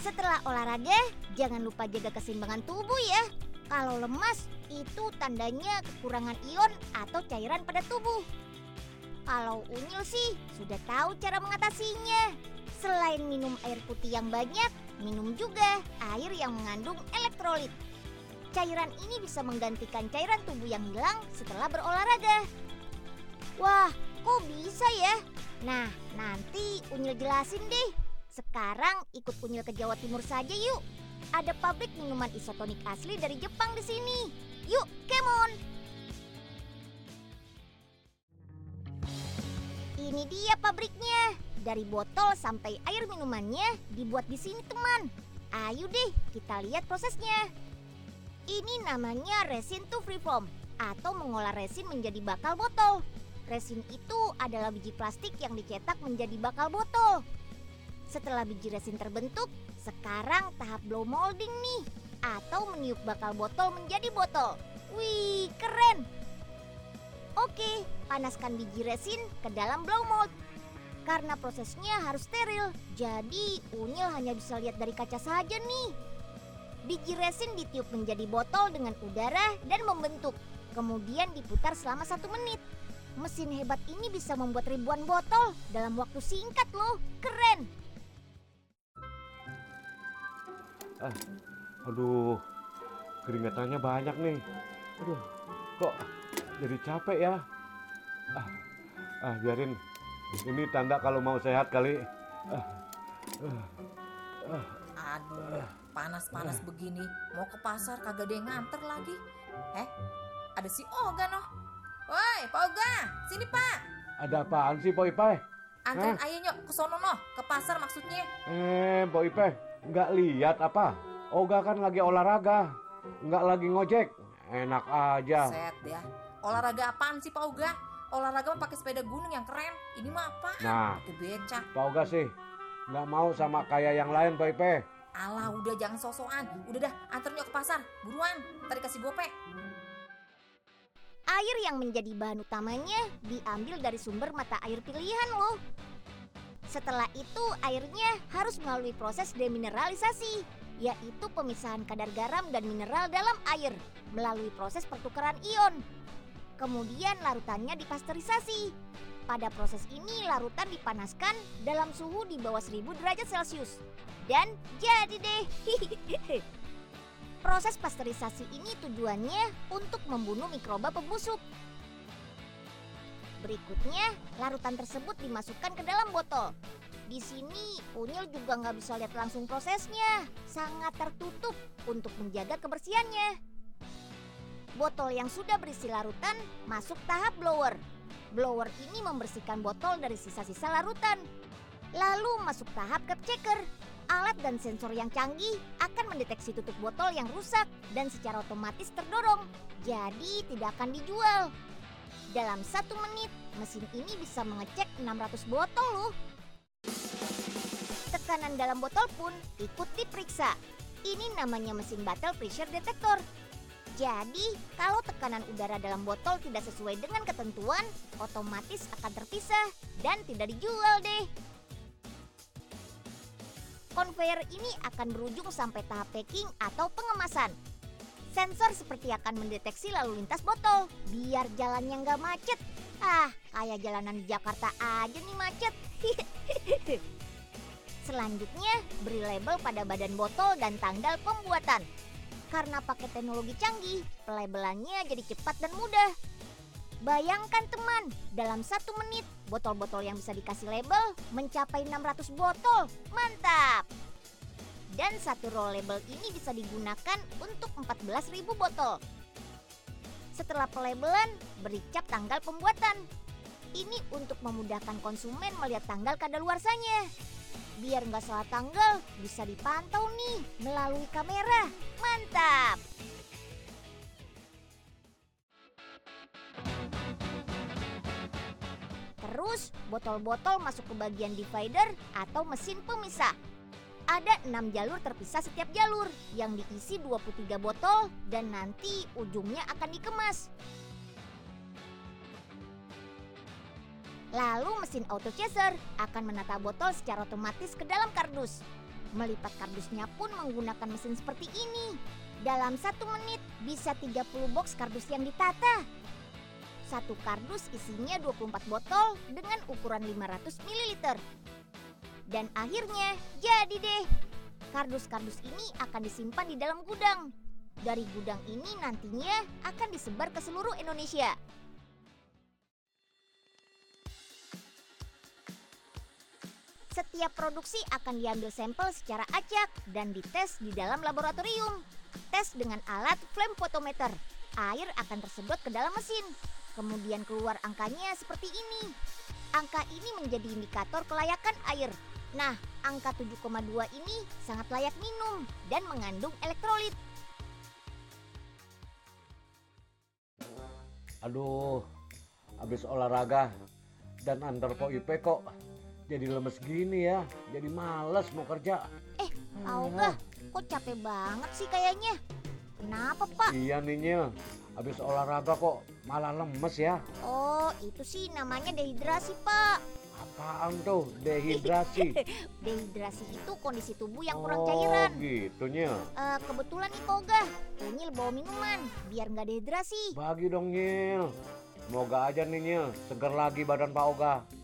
Setelah olahraga, jangan lupa jaga keseimbangan tubuh ya. Kalau lemas, itu tandanya kekurangan ion atau cairan pada tubuh. Kalau unyil sih, sudah tahu cara mengatasinya. Selain minum air putih yang banyak, minum juga air yang mengandung elektrolit. Cairan ini bisa menggantikan cairan tubuh yang hilang setelah berolahraga. Wah, kok bisa ya? Nah, nanti Unyil jelasin deh. Sekarang ikut Unyil ke Jawa Timur saja yuk. Ada pabrik minuman isotonik asli dari Jepang di sini. Yuk, come on! Ini dia pabriknya. Dari botol sampai air minumannya dibuat di sini, teman. Ayo deh, kita lihat prosesnya. Ini namanya resin to freeform atau mengolah resin menjadi bakal botol. Resin itu adalah biji plastik yang dicetak menjadi bakal botol. Setelah biji resin terbentuk, sekarang tahap blow molding nih, atau meniup bakal botol menjadi botol. Wih, keren! Oke, panaskan biji resin ke dalam blow mold. Karena prosesnya harus steril, jadi Unyil hanya bisa lihat dari kaca saja nih. Biji resin ditiup menjadi botol dengan udara dan membentuk. Kemudian diputar selama 1 menit. Mesin hebat ini bisa membuat ribuan botol dalam waktu singkat loh. Keren! Aduh, keringatannya banyak nih. Aduh, kok jadi capek ya? Biarin. Ini tanda kalau mau sehat kali. Aduh, panas-panas begini, mau ke pasar kagak ada yang nganter lagi. Ada si Oga noh. Woi, Pak Oga, sini Pak. Ada apaan sih, Pak Ipeh? Anterin ayah nyok ke sono noh, ke pasar maksudnya. Pak Ipeh, nggak lihat apa? Oga kan lagi olahraga, nggak lagi ngojek. Enak aja. Set ya. Olahraga apaan sih Pak Oga? Olahraga mah pakai sepeda gunung yang keren. Ini mah apaan? Nah, pakai becak. Pak Oga sih nggak mau sama kayak yang lain, Pak Ipeh. Alah, udah jangan sosokan. Udah dah, anterin nyok ke pasar. Buruan, ntar dikasih gope. Air yang menjadi bahan utamanya diambil dari sumber mata air pilihan loh. Setelah itu airnya harus melalui proses demineralisasi, yaitu pemisahan kadar garam dan mineral dalam air melalui proses pertukaran ion. Kemudian larutannya dipasteurisasi. Pada proses ini larutan dipanaskan dalam suhu di bawah 1000 derajat Celcius. Dan jadi deh. Proses pasteurisasi ini tujuannya untuk membunuh mikroba pembusuk. Berikutnya, larutan tersebut dimasukkan ke dalam botol. Di sini, Unyil juga nggak bisa lihat langsung prosesnya. Sangat tertutup untuk menjaga kebersihannya. Botol yang sudah berisi larutan masuk tahap blower. Blower ini membersihkan botol dari sisa-sisa larutan. Lalu masuk tahap cap checker. Alat dan sensor yang canggih akan mendeteksi tutup botol yang rusak dan secara otomatis terdorong. Jadi tidak akan dijual. Dalam 1 menit, mesin ini bisa mengecek 600 botol loh. Tekanan dalam botol pun ikut diperiksa. Ini namanya mesin battle pressure detector. Jadi, kalau tekanan udara dalam botol tidak sesuai dengan ketentuan, otomatis akan terpisah dan tidak dijual deh. Konveyor ini akan berujung sampai tahap packing atau pengemasan. Sensor seperti akan mendeteksi lalu lintas botol, biar jalannya nggak macet. Kayak jalanan di Jakarta aja nih macet. Selanjutnya, beri label pada badan botol dan tanggal pembuatan. Karena pakai teknologi canggih, pelabelannya jadi cepat dan mudah. Bayangkan teman, dalam 1 menit, botol-botol yang bisa dikasih label mencapai 600 botol. Mantap! Dan 1 roll label ini bisa digunakan untuk 14.000 botol. Setelah pelabelan, beri cap tanggal pembuatan. Ini untuk memudahkan konsumen melihat tanggal kadaluarsanya. Biar nggak salah tanggal, bisa dipantau nih melalui kamera. Mantap! Terus, botol-botol masuk ke bagian divider atau mesin pemisah. Ada 6 jalur terpisah setiap jalur yang diisi 23 botol dan nanti ujungnya akan dikemas. Lalu mesin auto chaser akan menata botol secara otomatis ke dalam kardus. Melipat kardusnya pun menggunakan mesin seperti ini. Dalam 1 menit bisa 30 box kardus yang ditata. Satu kardus isinya 24 botol dengan ukuran 500 ml. Dan akhirnya jadi deh. Kardus-kardus ini akan disimpan di dalam gudang. Dari gudang ini nantinya akan disebar ke seluruh Indonesia. Setiap produksi akan diambil sampel secara acak dan dites di dalam laboratorium. Tes dengan alat flame photometer. Air akan tersedot ke dalam mesin. Kemudian keluar angkanya seperti ini. Angka ini menjadi indikator kelayakan air. Nah, angka 7,2 ini sangat layak minum dan mengandung elektrolit. Aduh, habis olahraga dan antar Po Ipe kok jadi lemes gini ya. Jadi males mau kerja. Auga, kok capek banget sih kayaknya? Kenapa, Pak? Iya nih Nyil, habis olahraga kok malah lemes ya. Oh, itu sih namanya dehidrasi, Pak. Apaan tuh dehidrasi? Dehidrasi itu kondisi tubuh yang kurang cairan. Oh gitu Nyil. Kebetulan nih Pak Oga, Nyil bawa minuman biar nggak dehidrasi. Bagi dong Nyil. Semoga aja nih Nyil, seger lagi badan Pak Oga.